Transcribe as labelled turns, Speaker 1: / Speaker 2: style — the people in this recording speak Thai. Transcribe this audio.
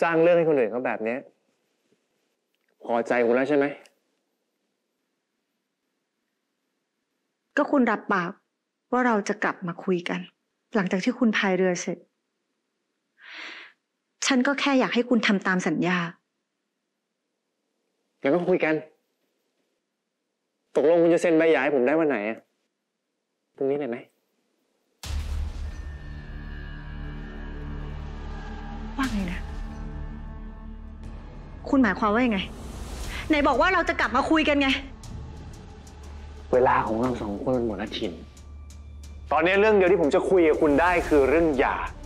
Speaker 1: สร้างเรื่องให้คนอื่นเขาแบบนี้พอใจคุณแล้วใช่ไหม
Speaker 2: ก็คุณรับปากว่าเราจะกลับมาคุยกันหลังจากที่คุณพายเรือเสร็จฉันก็แค่อยากให้คุณทำตามสัญญา
Speaker 1: งั้นก็คุยกันตกลงคุณจะเซ็นใบหย่าให้ผมได้วันไหนอะพรุ่งนี้เลยไหม
Speaker 2: ว่าไงนะคุณหมายความว่ายังไงไหนบอกว่าเราจะกลับมาคุยกันไง
Speaker 1: เวลาของเราสองคนมันหมดแล้วชินตอนนี้เรื่องเดียวที่ผมจะคุยกับคุณได้คือเรื่องหย่า